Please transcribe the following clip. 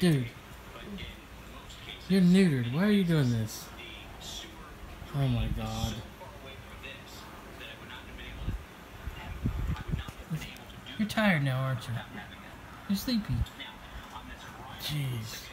Dude, you're neutered. Why are you doing this? Oh my god. You're tired now, aren't you? You're sleepy. Jeez.